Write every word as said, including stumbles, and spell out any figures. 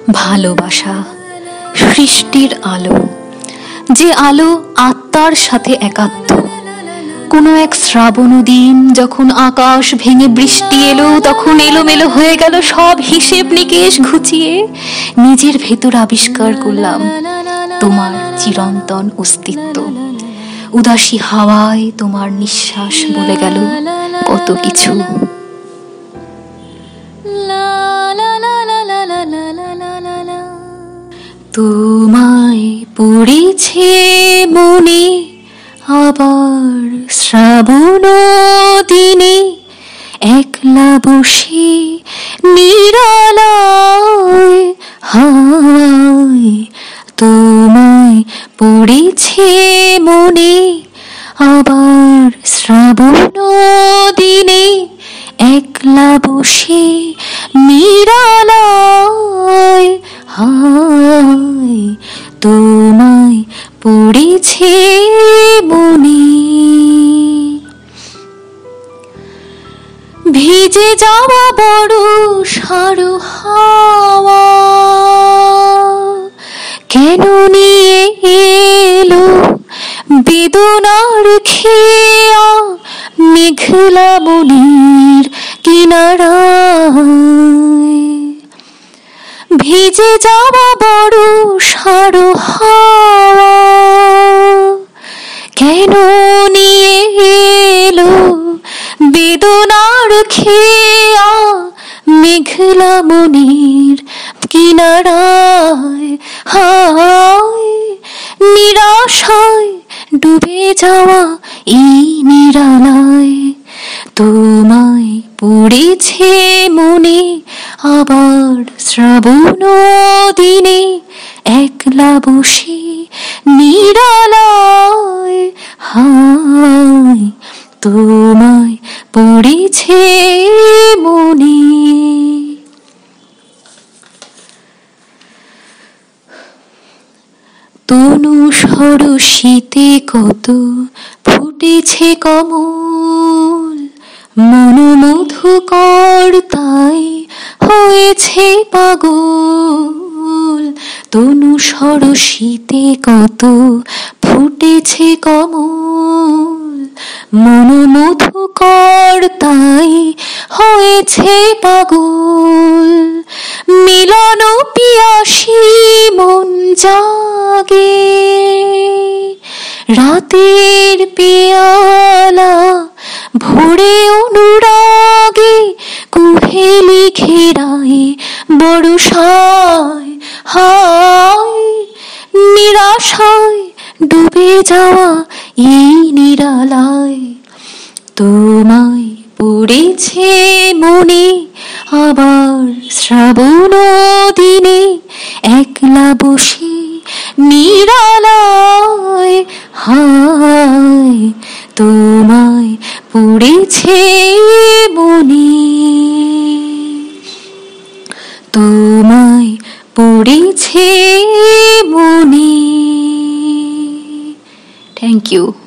ভালোবাসা সৃষ্টির আলো, যে আলো আত্মার সাথে একাত্ম। কোনো এক শ্রাবণ দিন যখন আকাশ ভেঙে বৃষ্টি এলো, তখন এলোমেলো হয়ে গেল সব হিসেব নিকেশ ঘুচিয়ে নিজের ভেতর আবিষ্কার করলাম তোমার চিরন্তন অস্তিত্ব। উদাসী হাওয়ায় তোমার নিঃশ্বাস বলে গেল কত কিছু। তোমায় পড়েছে মনে আবার শ্রাবণ দিনে, একলা বসে নিরালায় হায়। তোমায় পড়েছে মনে আবার শ্রাবণ দিনে, একলা বসে নিরালায় হায়। তোমায় পড়েছে মনে। ভিজে যাওয়া বড় সারু হাওয়া কেন নিয়ে এলো বেদনার খেয়া মেঘলা মনের কিনারায়। ভিজে যাওয়া বড় সারু হাওয়া কেন নিয়ে এলো বেদনার খেয়া মেঘলা মনের কিনারায় হায়। নিরাশায় ডুবে যাওয়া এই নিরালায়, তোমায় পড়েছে মনে আবার শ্রাবণ দিনে, একলা বসে নিরালায় হায়। তোমায় পড়েছে মনে। তনু সরসীতে কত ফুটেছে কমল, মন মধুকর তাই হয়েছে পাগল। তনু সরসীতে কত ফুটেছে কমল, মন মধুকর তাই হয়েছে পাগল। মিলন পিয়াসী মন জাগে, রাতের পেয়ালা ভোরে অনুরাগে কুহেলি ঘেরায় বড়সায় হায়। নিরাশায় ডুবে যাওয়া এই নিরালায়, তোমায় পড়েছে মনে আবার শ্রাবণ দিনে, একলা বসে নিরালায় হায়। তোমায় পড়েছে মনে, তোমায় পড়েছে মনে। Thank you.